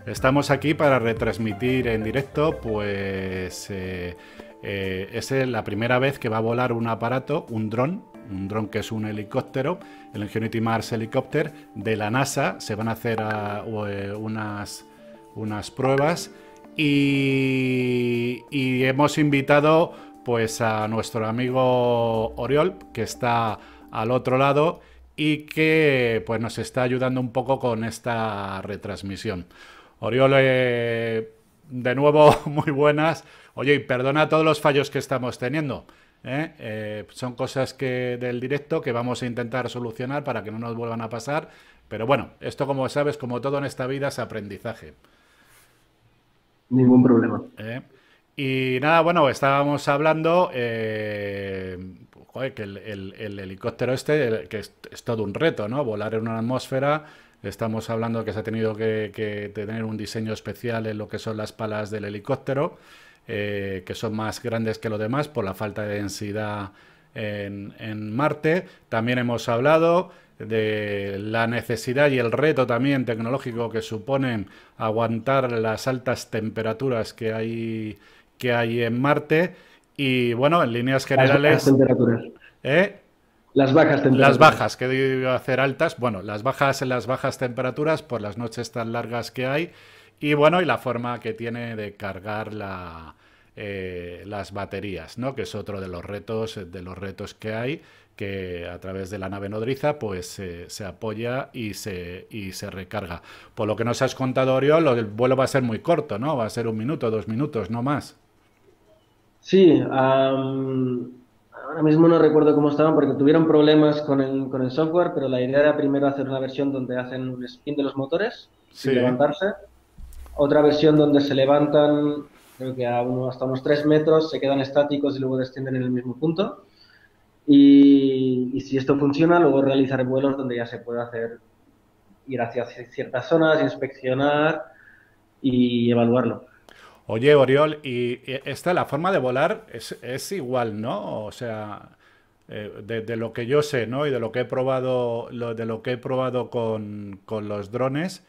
Estamos aquí para retransmitir en directo, pues es la primera vez que va a volar un aparato, un dron que es un helicóptero, el Ingenuity Mars Helicopter de la NASA. Se van a hacer unas pruebas y hemos invitado pues a nuestro amigo Oriol, que está al otro lado y que pues nos está ayudando un poco con esta retransmisión. Oriol, de nuevo, muy buenas. Oye, y perdona todos los fallos que estamos teniendo. Son cosas del directo que vamos a intentar solucionar para que no nos vuelvan a pasar. Pero bueno, esto, como sabes, como todo en esta vida, es aprendizaje. Ningún problema. Y nada, bueno, estábamos hablando joder, que el helicóptero que es todo un reto, ¿no? Volar en una atmósfera. Estamos hablando que se ha tenido que tener un diseño especial en lo que son las palas del helicóptero, que son más grandes que los demás por la falta de densidad en Marte. También hemos hablado de la necesidad y el reto también tecnológico que suponen aguantar las altas temperaturas que hay en Marte. Y bueno, en líneas Las bajas generales, temperaturas. ¿eh? Las bajas Las temperaturas. bajas, que iba a hacer altas, bueno, las bajas temperaturas por las noches tan largas que hay y bueno, y la forma que tiene de cargar las baterías, ¿no? Que es otro de los retos que hay, que a través de la nave nodriza pues se apoya y se recarga. Por lo que nos has contado, Oriol, el vuelo va a ser muy corto, ¿no? Va a ser 1 minuto, 2 minutos, no más. Sí, ahora mismo no recuerdo cómo estaban porque tuvieron problemas con el software, pero la idea era primero hacer una versión donde hacen un spin de los motores sin Sí. levantarse, otra versión donde se levantan, creo que hasta unos 3 metros, se quedan estáticos y luego descienden en el mismo punto. Y si esto funciona, luego realizar vuelos donde ya se puede ir hacia ciertas zonas, inspeccionar y evaluarlo. Oye, Oriol, la forma de volar es igual, ¿no? O sea, de lo que yo sé, ¿no? Y de lo que he probado, de lo que he probado con los drones,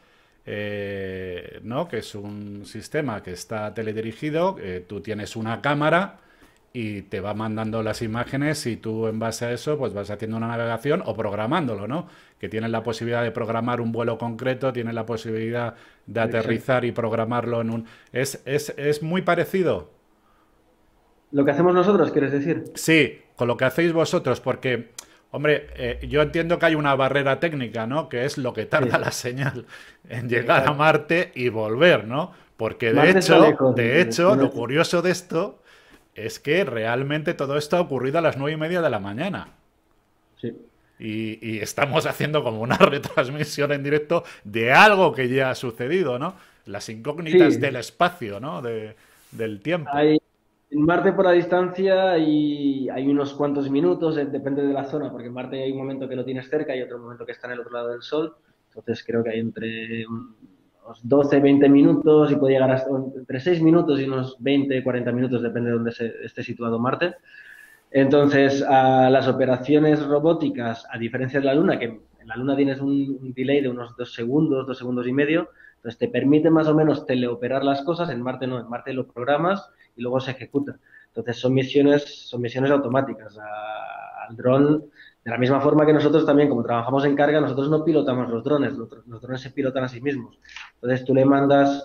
¿no? Que es un sistema que está teledirigido, tú tienes una cámara y te va mandando las imágenes y tú en base a eso pues vas haciendo una navegación o programándolo, ¿no? Que tienes la posibilidad de programar un vuelo concreto, tienes la posibilidad de Exacto. aterrizar y programarlo en un... Es muy parecido. Lo que hacemos nosotros, ¿quieres decir? Sí, con lo que hacéis vosotros, porque, hombre, yo entiendo que hay una barrera técnica, ¿no? Que es lo que tarda Sí, la señal en llegar a exacto. Marte y volver, ¿no? Porque de Marte está hecho, lejos, de hecho, lo tiene- curioso de esto es que realmente todo esto ha ocurrido a las 9:30 de la mañana. sí. Y estamos haciendo como una retransmisión en directo de algo que ya ha sucedido, ¿no? Las incógnitas del Sí, espacio, ¿no? Del tiempo. hay, en Marte por la distancia hay unos cuantos minutos, depende de la zona, porque en Marte hay un momento que lo tienes cerca y otro momento que está en el otro lado del Sol. Entonces creo que hay entre unos 12, 20 minutos y puede llegar hasta entre 6 minutos y unos 20, 40 minutos, depende de dónde esté situado Marte. Entonces, las operaciones robóticas, a diferencia de la Luna, que en la Luna tienes un delay de unos 2 segundos, 2 segundos y medio, entonces te permite más o menos teleoperar las cosas, en Marte no, en Marte lo programas y luego se ejecuta. Entonces son misiones automáticas. Al dron, de la misma forma que nosotros también, como trabajamos en carga, nosotros no pilotamos los drones, los drones se pilotan a sí mismos. Entonces tú le mandas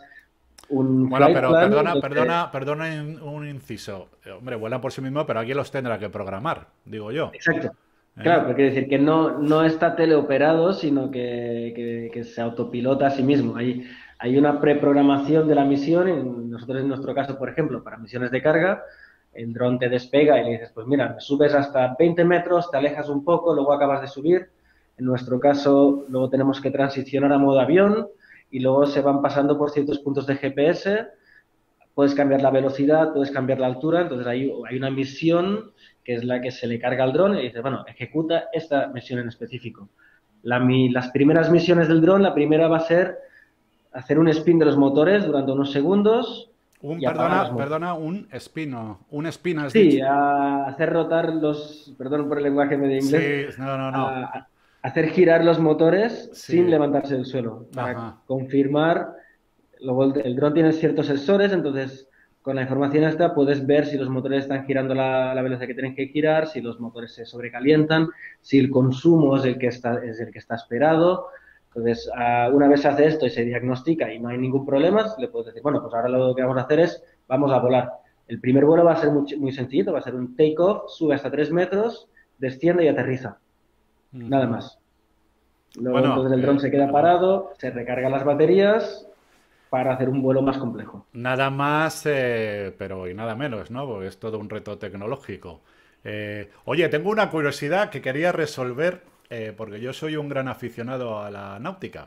un Bueno, flight pero plan perdona, donde... perdona, perdona un inciso. Hombre, vuelan por sí mismo, pero alguien los tendrá que programar, digo yo. Exacto. ¿Eh? Claro, pero quiere decir que no está teleoperado, sino que se autopilota a sí mismo. Hay una preprogramación de la misión. Nosotros, en nuestro caso, por ejemplo, para misiones de carga, el dron te despega y le dices, pues mira, subes hasta 20 metros, te alejas un poco, luego acabas de subir. En nuestro caso, luego tenemos que transicionar a modo avión y luego se van pasando por ciertos puntos de GPS. Puedes cambiar la velocidad, puedes cambiar la altura, entonces hay una misión que es la que se le carga al dron y dice, bueno, ejecuta esta misión en específico. Las primeras misiones del dron, la primera va a ser hacer un spin de los motores durante unos segundos y apagar los motores. Un spin has Sí, dicho. a hacer rotar perdón por el lenguaje medio inglés, Sí, no, no, no. a hacer girar los motores sin Sí, levantarse del suelo para ajá. confirmar Luego el dron tiene ciertos sensores, entonces con la información esta puedes ver si los motores están girando la velocidad que tienen que girar, si los motores se sobrecalientan, si el consumo es el que está esperado. Entonces, una vez se hace esto y se diagnostica y no hay ningún problema, le puedes decir, bueno, pues ahora lo que vamos a hacer es, vamos a volar. El primer vuelo va a ser muy sencillo, va a ser un take-off, sube hasta 3 metros, desciende y aterriza. Nada más. Luego Bueno, entonces el dron se queda parado, se recargan las baterías para hacer un vuelo más complejo. nada más, pero y nada menos, ¿no? Porque es todo un reto tecnológico. Oye, tengo una curiosidad que quería resolver, porque yo soy un gran aficionado a la náutica.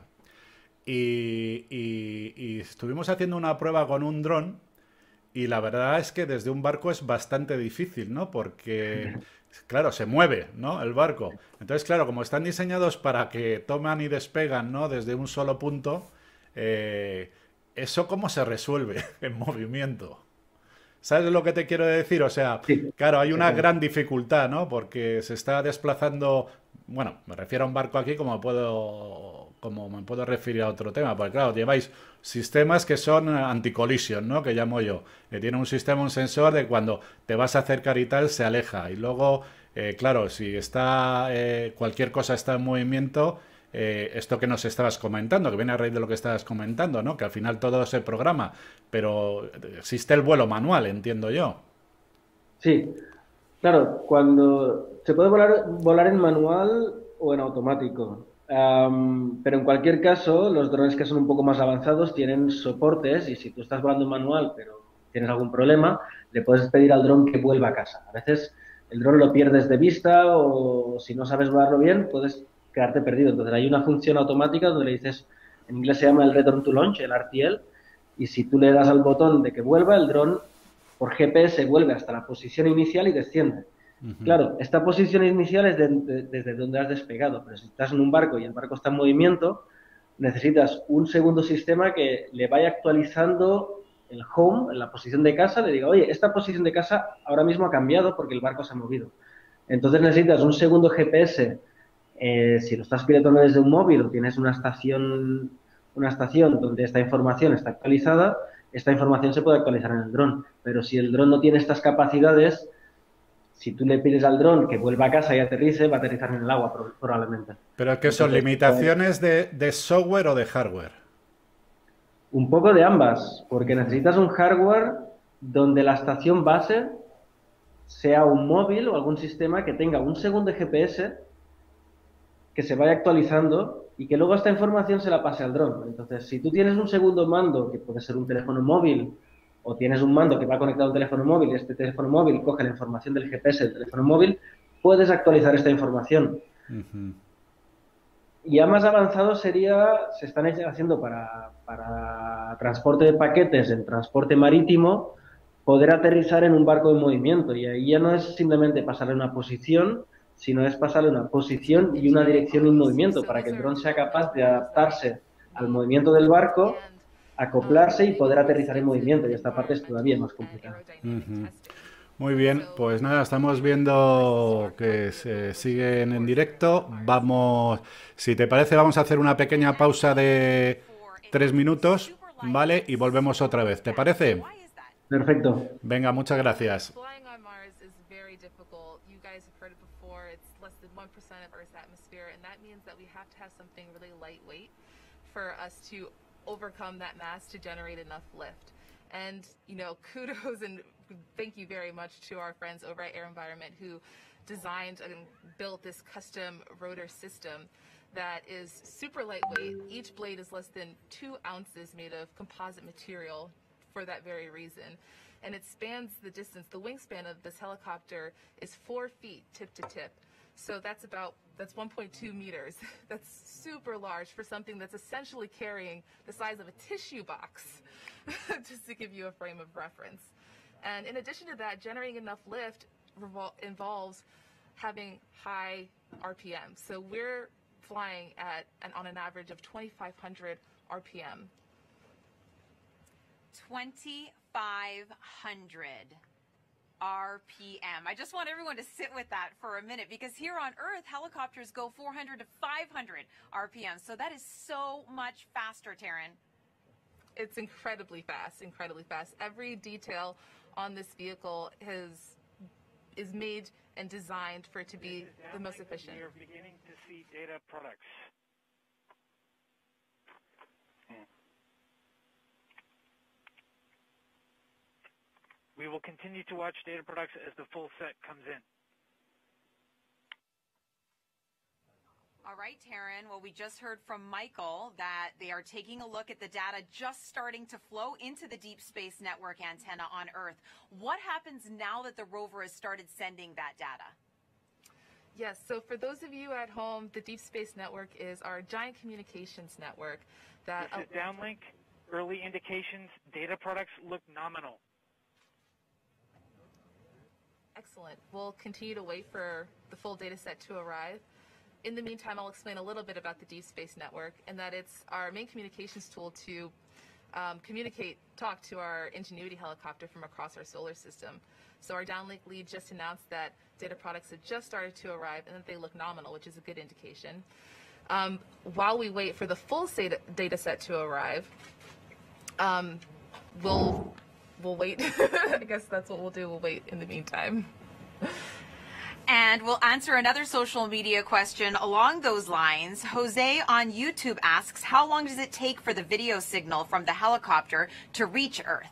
Y estuvimos haciendo una prueba con un dron y la verdad es que desde un barco es bastante difícil, ¿no? Porque, claro, se mueve, ¿no? El barco. Entonces, claro, como están diseñados para que toman y despegan, ¿no? Desde un solo punto, eh, ¿eso cómo se resuelve en movimiento? ¿Sabes lo que te quiero decir? O sea, Sí, claro, hay una exactamente. gran dificultad, ¿no? Porque se está desplazando, bueno, me refiero a un barco aquí como me puedo referir a otro tema, porque claro, lleváis sistemas que son anti-collision, ¿no? Que llamo yo. Que tiene un sistema, un sensor de cuando te vas a acercar y tal, se aleja. Y luego, claro, si está cualquier cosa está en movimiento, esto que nos estabas comentando, que viene a raíz de lo que estabas comentando, ¿no? Que al final todo se programa, pero existe el vuelo manual, entiendo yo. Sí, claro, cuando se puede volar en manual o en automático. Pero en cualquier caso, los drones que son un poco más avanzados tienen soportes y si tú estás volando en manual pero tienes algún problema, le puedes pedir al dron que vuelva a casa. A veces el dron lo pierdes de vista o si no sabes volarlo bien, puedes quedarte perdido. Entonces hay una función automática donde le dices, en inglés se llama el Return to Launch, el RTL, y si tú le das al botón de que vuelva, el dron por GPS vuelve hasta la posición inicial y desciende. Claro, esta posición inicial es desde donde has despegado, pero si estás en un barco y el barco está en movimiento, necesitas un segundo sistema que le vaya actualizando el home, en la posición de casa, le diga, oye, esta posición de casa ahora mismo ha cambiado porque el barco se ha movido. Entonces necesitas un segundo GPS, si lo estás pilotando desde un móvil o tienes una estación donde esta información está actualizada, esta información se puede actualizar en el dron. Pero si el dron no tiene estas capacidades, si tú le pides al dron que vuelva a casa y aterrice, va a aterrizar en el agua probablemente. Pero ¿qué son Entonces, limitaciones de software o de hardware? un poco de ambas, porque Ujú. necesitas un hardware donde la estación base sea un móvil o algún sistema que tenga un segundo GPS que se vaya actualizando y que luego esta información se la pase al dron. Entonces, si tú tienes un segundo mando, que puede ser un teléfono móvil, o tienes un mando que va conectado a un teléfono móvil y este teléfono móvil coge la información del GPS del teléfono móvil, puedes actualizar esta información. Ujú. Ya más avanzado sería, se están haciendo para transporte de paquetes en transporte marítimo, poder aterrizar en un barco en movimiento. Y ahí ya no es simplemente pasarle una posición, sino es pasarle una posición y una dirección en movimiento para que el dron sea capaz de adaptarse al movimiento del barco, acoplarse y poder aterrizar en movimiento. Y esta parte es todavía más complicada. Ujú. Muy bien, pues nada, estamos viendo que se siguen en directo. Vamos, si te parece, vamos a hacer una pequeña pausa de 3 minutos, ¿vale? Y volvemos otra vez. ¿Te parece? Perfecto. Venga, muchas gracias. Flying on Mars is very difficult. You guys have heard it before. It's less than 1% of Earth's atmosphere, and that means that we have to have something really lightweight for us to overcome that mass to generate enough lift. And, you know, kudos and thank you very much to our friends over at Air Environment who designed and built this custom rotor system that is super lightweight. Each blade is less than 2 ounces made of composite material for that very reason. And it spans the distance. The wingspan of this helicopter is 4 feet tip to tip. So that's 1.2 meters. That's super large for something that's essentially carrying the size of a tissue box, just to give you a frame of reference. And in addition to that, generating enough lift involves having high RPM. So we're flying on an average of 2,500 RPM. 2,500 RPM. I just want everyone to sit with that for a minute because here on Earth, helicopters go 400 to 500 RPM. So that is so much faster, Taryn. It's incredibly fast, incredibly fast. Every detail on this vehicle is made and designed for it to be the most efficient. You're beginning to see data products. We will continue to watch data products as the full set comes in. All right, Taryn. Well, we just heard from Michael that they are taking a look at the data just starting to flow into the Deep Space Network antenna on Earth. What happens now that the rover has started sending that data? Yes, so for those of you at home, the Deep Space Network is our giant communications network. This is downlink. Early indications, data products look nominal. Excellent. We'll continue to wait for the full data set to arrive. In the meantime, I'll explain a little bit about the Deep Space Network, and that it's our main communications tool to talk to our Ingenuity helicopter from across our solar system. So our downlink lead just announced that data products have just started to arrive and that they look nominal, which is a good indication. While we wait for the full data set to arrive, we'll wait. I guess that's what we'll do. We'll wait in the meantime. And we'll answer another social media question along those lines. Jose on YouTube asks, how long does it take for the video signal from the helicopter to reach Earth?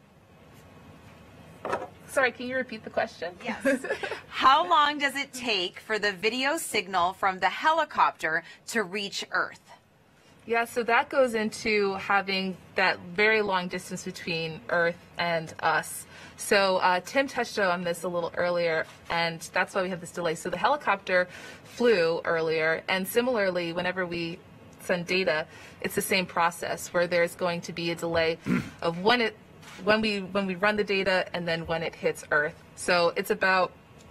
Sorry, can you repeat the question? Yes. How long does it take for the video signal from the helicopter to reach Earth? Yeah, so that goes into having that very long distance between Earth and us. So Tim touched on this a little earlier, and that's why we have this delay. So the helicopter flew earlier, and similarly, whenever we send data, it's the same process where there's going to be a delay of when we run the data and then when it hits Earth. So it's about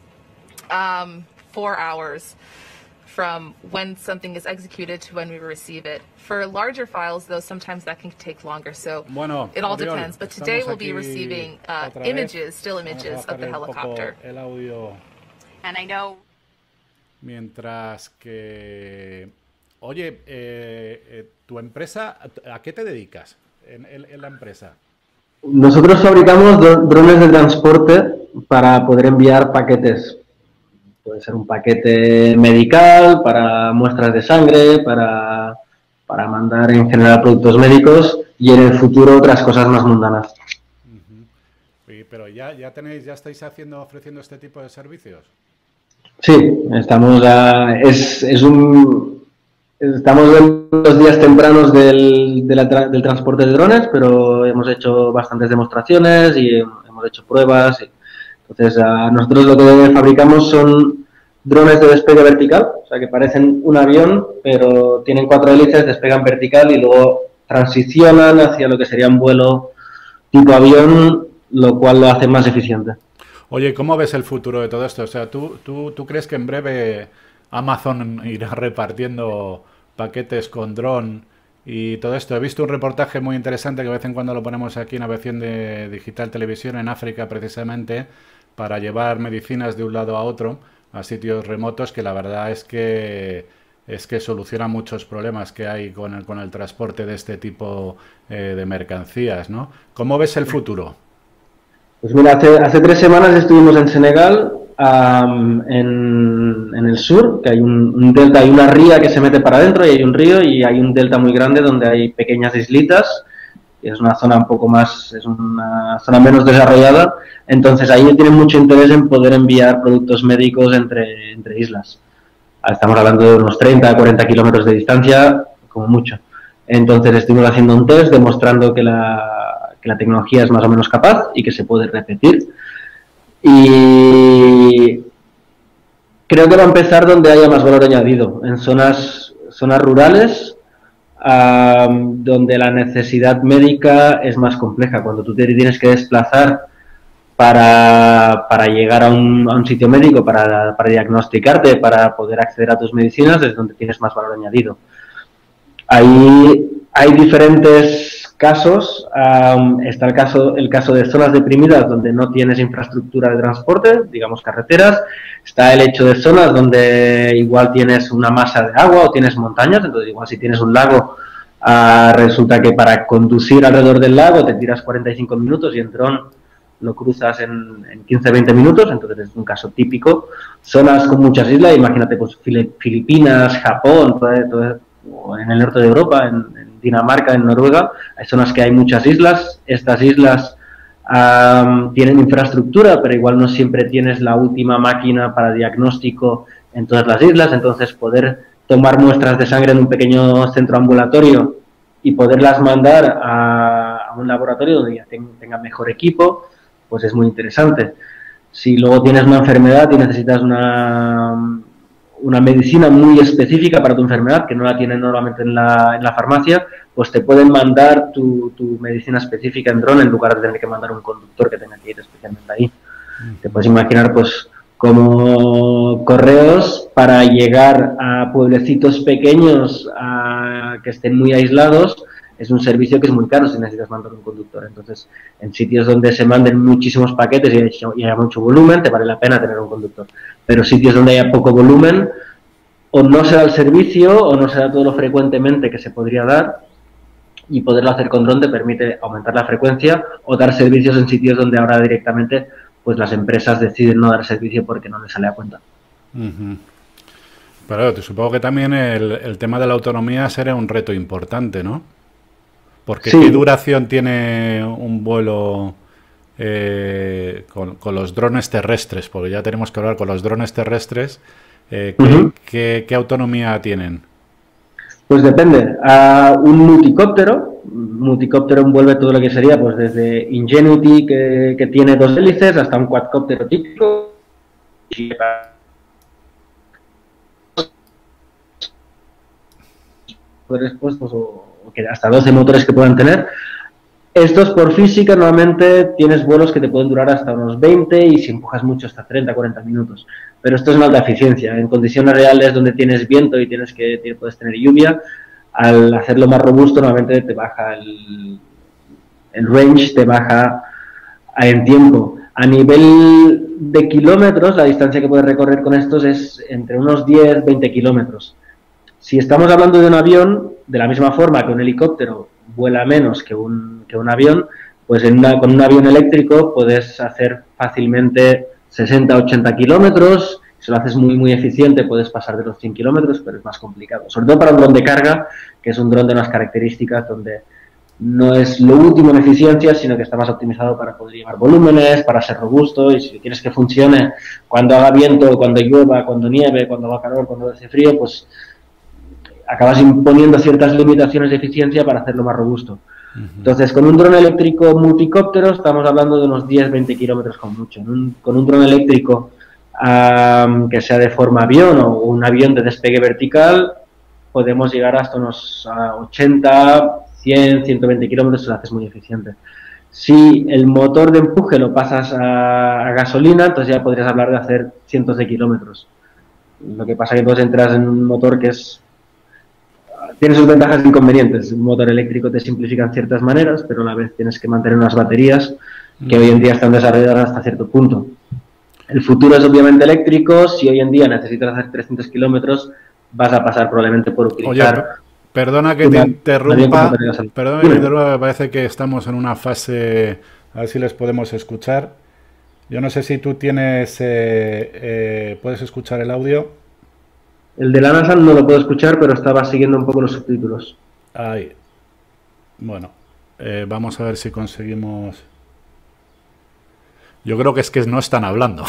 4 hours from when something is executed to when we receive it. For larger files, though, sometimes that can take longer, so it all depends. But today we'll be receiving still images of the helicopter. El audio. And I know... Mientras que... Oye, tu empresa, ¿a qué te dedicas en la empresa? Nosotros fabricamos drones de transporte para poder enviar paquetes. Puede ser un paquete medical, para muestras de sangre, para mandar en general productos médicos y en el futuro otras cosas más mundanas. Pero ya estáis ofreciendo este tipo de servicios. Sí, estamos en los días tempranos del transporte de drones, pero hemos hecho bastantes demostraciones y hemos hecho pruebas. Entonces, nosotros lo que fabricamos son drones de despegue vertical, o sea, que parecen un avión, pero tienen 4 hélices, despegan vertical y luego transicionan hacia lo que sería un vuelo tipo avión, lo cual lo hace más eficiente. Oye, ¿cómo ves el futuro de todo esto? O sea, ¿tú crees que en breve Amazon irá repartiendo paquetes con dron y todo esto? He visto un reportaje muy interesante que de vez en cuando lo ponemos aquí en Aviación de Digital Televisión en África, precisamente, para llevar medicinas de un lado a otro, a sitios remotos, que la verdad es que soluciona muchos problemas que hay con el transporte de este tipo de mercancías, ¿no? ¿Cómo ves el futuro? Pues mira, hace 3 semanas estuvimos en Senegal, en el sur, que hay un delta, hay una ría que se mete para adentro y hay un río y hay un delta muy grande donde hay pequeñas islitas. Es una zona es una zona menos desarrollada, entonces ahí tienen mucho interés en poder enviar productos médicos entre islas. Estamos hablando de unos 30 a 40 kilómetros de distancia, como mucho. Entonces estuvimos haciendo un test demostrando que la tecnología es más o menos capaz y que se puede repetir. Y creo que va a empezar donde haya más valor añadido, en zonas rurales, donde la necesidad médica es más compleja. Cuando tú te tienes que desplazar para llegar a un sitio médico, para diagnosticarte, para poder acceder a tus medicinas, es donde tienes más valor añadido. Ahí hay diferentes casos. Está el caso de zonas deprimidas donde no tienes infraestructura de transporte, digamos carreteras. Está el hecho de zonas donde igual tienes una masa de agua o tienes montañas. Entonces, igual si tienes un lago, Resulta que para conducir alrededor del lago te tiras 45 minutos y en dron lo cruzas en 15-20 minutos, entonces es un caso típico. Zonas con muchas islas, imagínate pues Filipinas, Japón, o en el norte de Europa, en Dinamarca, en Noruega, hay zonas que hay muchas islas. Estas islas tienen infraestructura, pero igual no siempre tienes la última máquina para diagnóstico en todas las islas, entonces poder tomar muestras de sangre en un pequeño centro ambulatorio y poderlas mandar a un laboratorio donde ya tenga mejor equipo, pues es muy interesante. Si luego tienes una enfermedad y necesitas una medicina muy específica para tu enfermedad, que no la tienen normalmente en la farmacia, pues te pueden mandar tu medicina específica en dron en lugar de tener que mandar un conductor que tenga que ir especialmente ahí. Te puedes imaginar, pues, como correos para llegar a pueblecitos pequeños que estén muy aislados. Es un servicio que es muy caro si necesitas mandar un conductor. Entonces, en sitios donde se manden muchísimos paquetes y haya mucho volumen, te vale la pena tener un conductor. Pero sitios donde haya poco volumen, o no se da el servicio, o no se da todo lo frecuentemente que se podría dar, y poderlo hacer con dron te permite aumentar la frecuencia o dar servicios en sitios donde ahora directamente pues las empresas deciden no dar servicio porque no les sale a cuenta. Pero te supongo que también el tema de la autonomía será un reto importante, ¿no? Porque sí. ¿Qué duración tiene un vuelo con los drones terrestres? Porque ya tenemos que hablar con los drones terrestres. ¿Qué autonomía tienen? Pues depende. Un multicóptero envuelve todo lo que sería, pues desde Ingenuity, que tiene 2 hélices, hasta un cuadcóptero típico. Pues, o que hasta 12 motores que puedan tener. Estos por física normalmente tienes vuelos que te pueden durar hasta unos 20 y si empujas mucho hasta 30-40 minutos. Pero esto es una alta eficiencia. En condiciones reales donde tienes viento y puedes tener lluvia, al hacerlo más robusto normalmente te baja el range, te baja en tiempo. A nivel de kilómetros, la distancia que puedes recorrer con estos es entre unos 10-20 kilómetros. Si estamos hablando de un avión, de la misma forma que un helicóptero vuela menos que un avión, pues con un avión eléctrico puedes hacer fácilmente 60-80 kilómetros. Si lo haces muy, muy eficiente, puedes pasar de los 100 kilómetros, pero es más complicado. Sobre todo para un dron de carga, que es un dron de unas características donde no es lo último en eficiencia, sino que está más optimizado para poder llevar volúmenes, para ser robusto, y si quieres que funcione cuando haga viento, cuando llueva, cuando nieve, cuando haga calor, cuando hace frío, pues acabas imponiendo ciertas limitaciones de eficiencia para hacerlo más robusto. Entonces, con un dron eléctrico multicóptero estamos hablando de unos 10-20 kilómetros con mucho. Con un dron eléctrico que sea de forma avión o un avión de despegue vertical, podemos llegar hasta unos 80, 100, 120 kilómetros si lo haces muy eficiente. Si el motor de empuje lo pasas a gasolina, entonces ya podrías hablar de hacer cientos de kilómetros. Lo que pasa es que entonces entras en un motor que tiene sus ventajas e inconvenientes. Un motor eléctrico te simplifica en ciertas maneras, pero a la vez tienes que mantener unas baterías que hoy en día están desarrolladas hasta cierto punto. El futuro es obviamente eléctrico. Si hoy en día necesitas hacer 300 kilómetros, vas a pasar probablemente por utilizar... Oye, perdona que te interrumpa, me parece que estamos en una fase... A ver si les podemos escuchar. Yo no sé si tú tienes... ¿puedes escuchar el audio? El de la NASA no lo puedo escuchar, pero estaba siguiendo un poco los subtítulos. Ahí. Bueno, vamos a ver si conseguimos... Yo creo que es que no están hablando.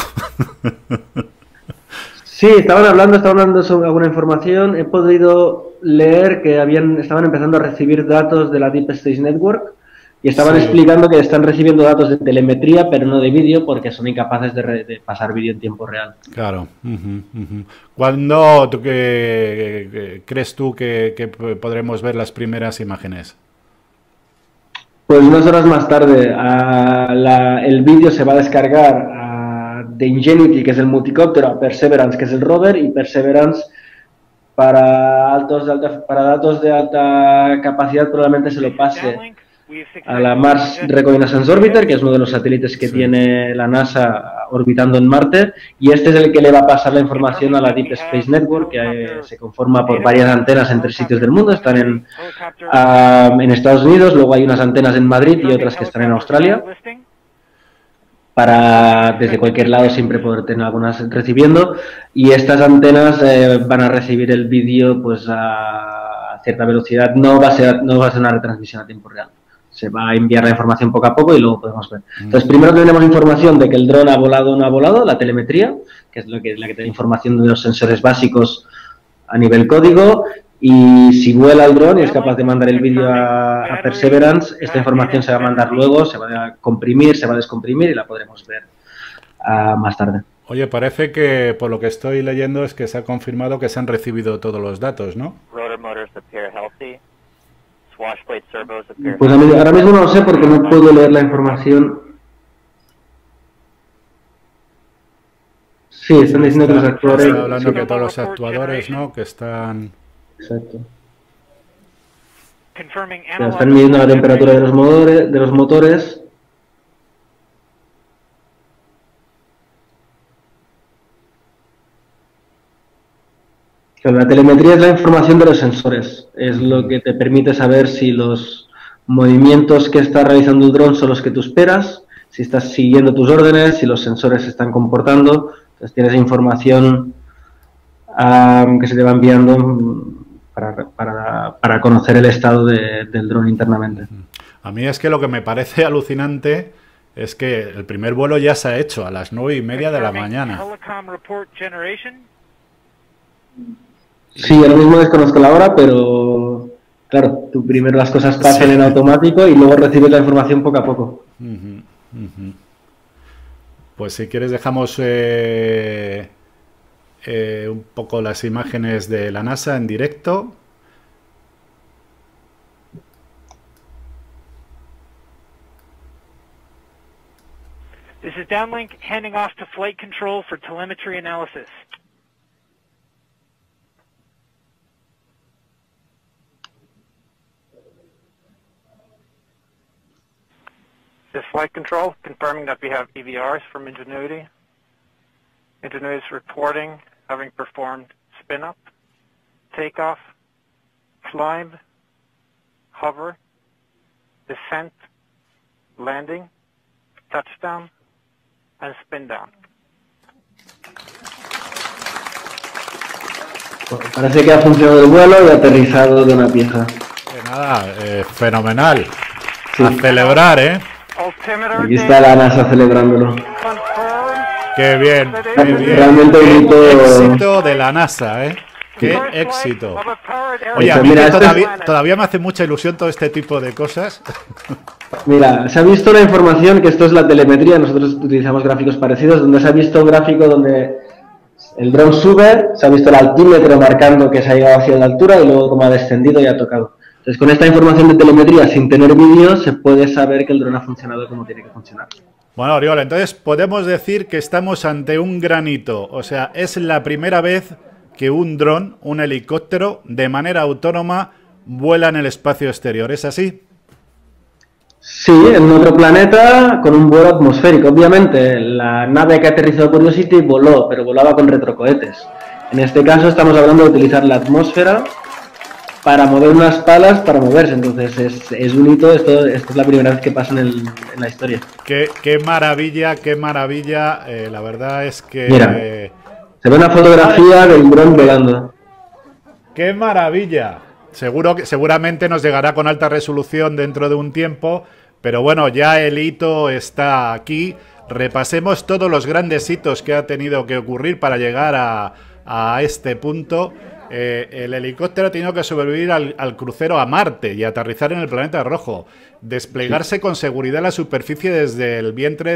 Sí, estaban hablando sobre alguna información. He podido leer que estaban empezando a recibir datos de la Deep Space Network y estaban explicando que están recibiendo datos de telemetría, pero no de vídeo, porque son incapaces de pasar vídeo en tiempo real. Claro. ¿Cuándo crees tú que podremos ver las primeras imágenes? Pues unas horas más tarde. El vídeo se va a descargar de Ingenuity, que es el multicóptero, a Perseverance, que es el rover, y Perseverance para datos de alta capacidad probablemente se lo pase a la Mars Reconnaissance Orbiter, que es uno de los satélites que tiene la NASA orbitando en Marte, y este es el que le va a pasar la información a la Deep Space Network, que se conforma por varias antenas en 3 sitios del mundo. Están en Estados Unidos, luego hay unas antenas en Madrid y otras que están en Australia, para desde cualquier lado siempre poder tener algunas recibiendo, y estas antenas van a recibir el vídeo pues a cierta velocidad. No va a ser una retransmisión a tiempo real, se va a enviar la información poco a poco y luego podemos ver. Entonces primero tenemos información de que el dron ha volado o no ha volado, la telemetría, que es la que tiene información de los sensores básicos a nivel código, y si vuela el dron y es capaz de mandar el vídeo a Perseverance, esta información se va a mandar luego, se va a comprimir, se va a descomprimir y la podremos ver más tarde. Oye, parece que por lo que estoy leyendo es que se ha confirmado que se han recibido todos los datos, ¿no? Pues ahora mismo no lo sé porque no puedo leer la información. Sí, están diciendo que los actuadores... Está hablando que todos los actuadores, ¿no? Que están... Exacto. Están midiendo la temperatura de los motores. La telemetría es la información de los sensores. Es lo que te permite saber si los movimientos que está realizando el dron son los que tú esperas, si estás siguiendo tus órdenes, si los sensores se están comportando. Entonces tienes información que se te va enviando para conocer el estado del dron internamente. A mí es que lo que me parece alucinante es que el primer vuelo ya se ha hecho a las 9:30 de la mañana. Sí, ahora mismo desconozco la hora, pero claro, tú primero las cosas pasan en automático y luego recibes la información poco a poco. Pues si quieres dejamos un poco las imágenes de la NASA en directo. This is Downlink handing off to flight control for telemetry analysis. This is flight control, confirming that we have EVRs from Ingenuity. Ingenuity is reporting having performed spin-up, takeoff, climb, hover, descent, landing, touchdown, and spin down. Bueno, parece que ha funcionado el vuelo y ha aterrizado de una pieza. Nada, fenomenal. Sí. A celebrar, ¿eh? Aquí está la NASA celebrándolo. Qué bien, qué bien. Realmente Qué un hito... éxito de la NASA, ¿eh? Qué éxito. Oye, a mí Mira, todavía me hace mucha ilusión todo este tipo de cosas. Mira, se ha visto la información, que esto es la telemetría, nosotros utilizamos gráficos parecidos, donde se ha visto un gráfico donde el dron sube, se ha visto el altímetro marcando que se ha llegado hacia la altura y luego como ha descendido y ha tocado. Entonces, con esta información de telemetría, sin tener vídeo, se puede saber que el dron ha funcionado como tiene que funcionar. Bueno, Oriol, entonces podemos decir que estamos ante un gran hito. O sea, es la primera vez que un dron, un helicóptero, de manera autónoma, vuela en el espacio exterior. ¿Es así? Sí, en otro planeta con un vuelo atmosférico. Obviamente, la nave que aterrizó Curiosity voló, pero volaba con retrocohetes. En este caso estamos hablando de utilizar la atmósfera para mover unas palas para moverse. Entonces es un hito, esto es la primera vez que pasa en la historia. Qué maravilla, qué maravilla. La verdad es que... Mira, se ve una fotografía del dron volando. ¡Qué maravilla! Seguramente nos llegará con alta resolución dentro de un tiempo, pero bueno, ya el hito está aquí. Repasemos todos los grandes hitos que ha tenido que ocurrir para llegar a este punto. El helicóptero ha tenido que sobrevivir al crucero a Marte y aterrizar en el planeta rojo, desplegarse con seguridad en la superficie desde el vientre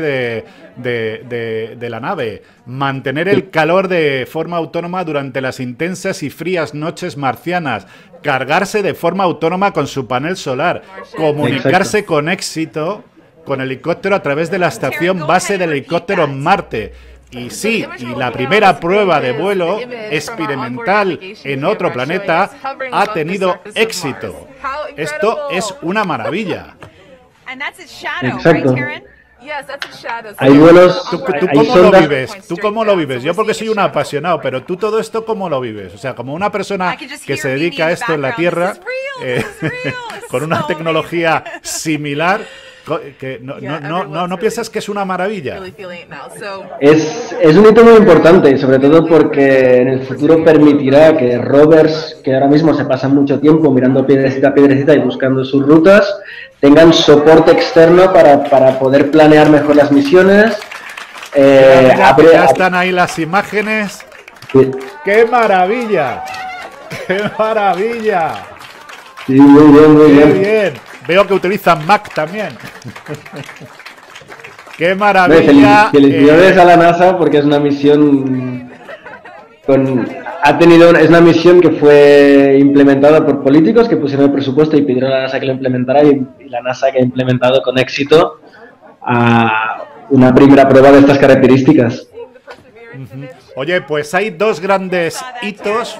de la nave, mantener el calor de forma autónoma durante las intensas y frías noches marcianas, cargarse de forma autónoma con su panel solar, comunicarse con éxito con el helicóptero a través de la estación base del helicóptero en Marte. Y sí, y la primera prueba de vuelo experimental en otro planeta ha tenido éxito. Esto es una maravilla. And that's its shadow, Exacto. right, Taryn? Yes, that's a shadow. So Hay there's vuelos- ¿Tú Hay cómo lo sondas- vives? ¿Tú cómo lo vives? Yo porque soy un apasionado, pero tú todo esto ¿cómo lo vives? O sea, como una persona que se dedica a esto en la Tierra, con una tecnología similar, que no piensas que es una maravilla. really feeling it now. So Es un hito muy importante, sobre todo porque en el futuro permitirá que rovers, que ahora mismo se pasan mucho tiempo mirando piedrecita a piedrecita y buscando sus rutas, tengan soporte externo para poder planear mejor las misiones. Mira, ya están ahí las imágenes. Sí, ¡Qué maravilla! ¡Qué maravilla! sí, muy bien, muy ¡Qué bien. bien! Veo que utilizan Mac también. ¡Qué No, maravilla! felicidades a la NASA porque es una misión es una misión que fue implementada por políticos que pusieron el presupuesto y pidieron a la NASA que lo implementara y la NASA que ha implementado con éxito una primera prueba de estas características. Oye, pues hay dos grandes hitos,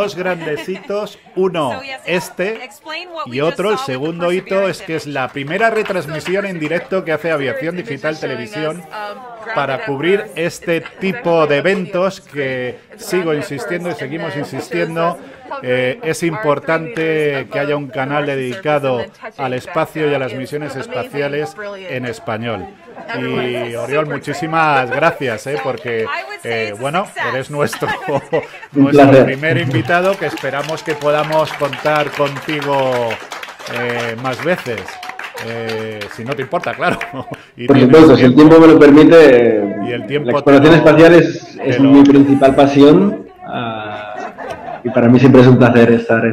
uno y otro, el segundo hito es que es la primera retransmisión en directo que hace Aviación Digital Televisión para cubrir este tipo de eventos que sigo insistiendo y seguimos insistiendo. Es importante que haya un canal dedicado al espacio y a las misiones espaciales en español. Y Oriol, muchísimas gracias, porque bueno, eres nuestro primer invitado, que esperamos que podamos contar contigo más veces. Si no te importa, claro. Y por supuesto, si el tiempo me lo permite, y el tiempo la exploración espacial es mi principal pasión y para mí siempre es un placer estar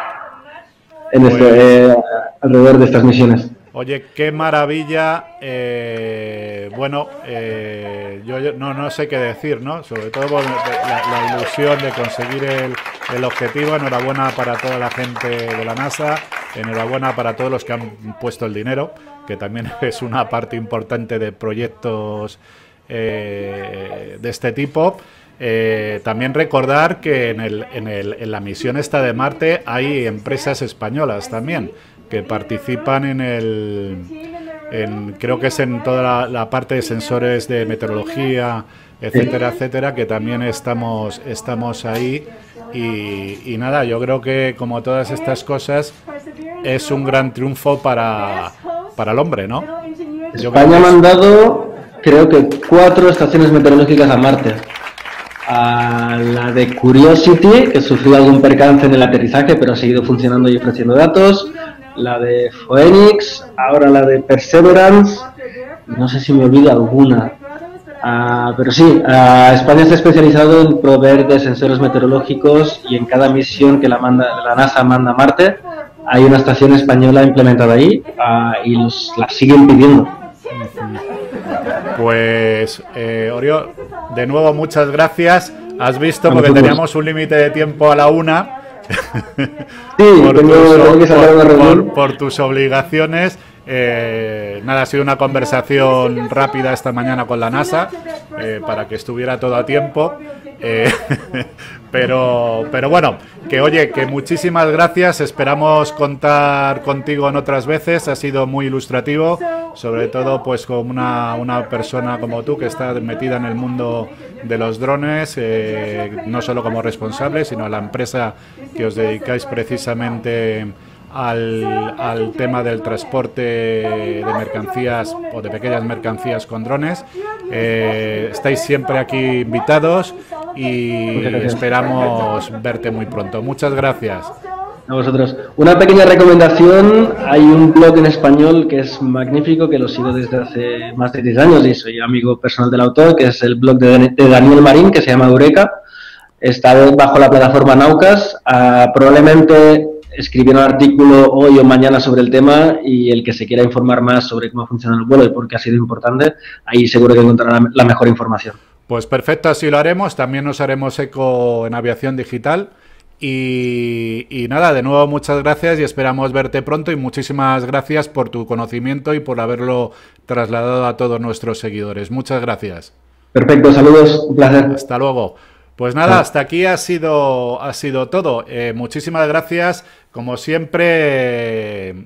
alrededor de estas misiones. Oye, qué maravilla. Bueno, yo no sé qué decir, ¿no? Sobre todo por la ilusión de conseguir el objetivo. Enhorabuena para toda la gente de la NASA. Enhorabuena para todos los que han puesto el dinero, que también es una parte importante de proyectos de este tipo. También recordar que en la misión esta de Marte hay empresas españolas también que participan creo que es en toda la parte de sensores de meteorología, etcétera, etcétera, que también estamos ahí y nada, yo creo que como todas estas cosas es un gran triunfo para el hombre, ¿no? España ha mandado creo que 4 estaciones meteorológicas a Marte. A la de Curiosity, que sufrió algún percance en el aterrizaje, pero ha seguido funcionando y ofreciendo datos. La de Phoenix, ahora la de Perseverance, no sé si me olvido alguna. Pero sí, España está especializado en proveer de sensores meteorológicos y en cada misión que la NASA manda a Marte hay una estación española implementada ahí y la siguen pidiendo. Pues, Oriol, de nuevo muchas gracias. Has visto, porque teníamos un límite de tiempo a la 1. Sí, por tus obligaciones. Nada, ha sido una conversación rápida esta mañana con la NASA para que estuviera todo a tiempo. Pero bueno, que oye, que muchísimas gracias. Esperamos contar contigo en otras veces. Ha sido muy ilustrativo, sobre todo pues con una persona como tú que está metida en el mundo de los drones, no solo como responsable, sino a la empresa que os dedicáis precisamente al tema del transporte de mercancías o de pequeñas mercancías con drones. Estáis siempre aquí invitados y esperamos verte muy pronto. Muchas gracias. A vosotros. Una pequeña recomendación, hay un blog en español que es magnífico, que lo sigo desde hace más de 10 años y soy amigo personal del autor, que es el blog de Daniel Marín, que se llama Eureka. Está bajo la plataforma Naucas. Probablemente escribieron un artículo hoy o mañana sobre el tema y el que se quiera informar más sobre cómo funciona el vuelo y por qué ha sido importante, ahí seguro que encontrará la mejor información. Pues perfecto, así lo haremos. También nos haremos eco en Aviación Digital. Y nada, de nuevo muchas gracias y esperamos verte pronto y muchísimas gracias por tu conocimiento y por haberlo trasladado a todos nuestros seguidores. Muchas gracias. Perfecto, saludos, un placer. Hasta luego. Pues nada, hasta aquí ha sido todo. Muchísimas gracias. Como siempre,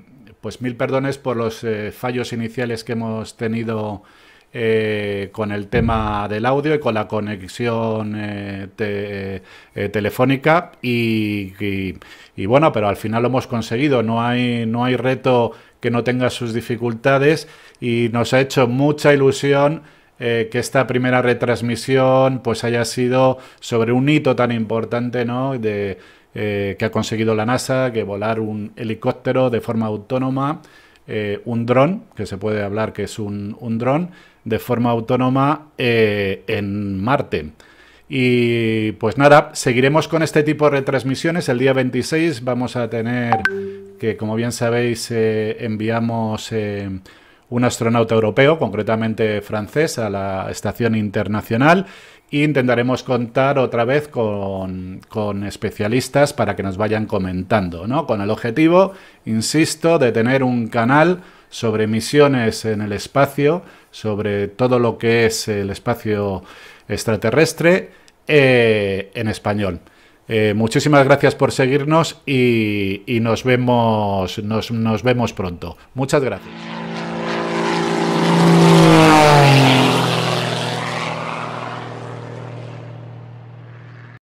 pues 1000 perdones por los fallos iniciales que hemos tenido con el tema del audio y con la conexión telefónica y bueno, pero al final lo hemos conseguido. No hay reto que no tenga sus dificultades y nos ha hecho mucha ilusión que esta primera retransmisión pues haya sido sobre un hito tan importante, ¿no? Que ha conseguido la NASA, que volar un helicóptero de forma autónoma, un dron, que se puede hablar que es un dron, de forma autónoma en Marte. Y pues nada, seguiremos con este tipo de retransmisiones. El día 26 vamos a tener, que como bien sabéis, enviamos un astronauta europeo, concretamente francés, a la Estación Internacional. E intentaremos contar otra vez con especialistas para que nos vayan comentando, ¿no? Con el objetivo, insisto, de tener un canal sobre misiones en el espacio, sobre todo lo que es el espacio extraterrestre en español. Muchísimas gracias por seguirnos y nos vemos pronto. Muchas gracias.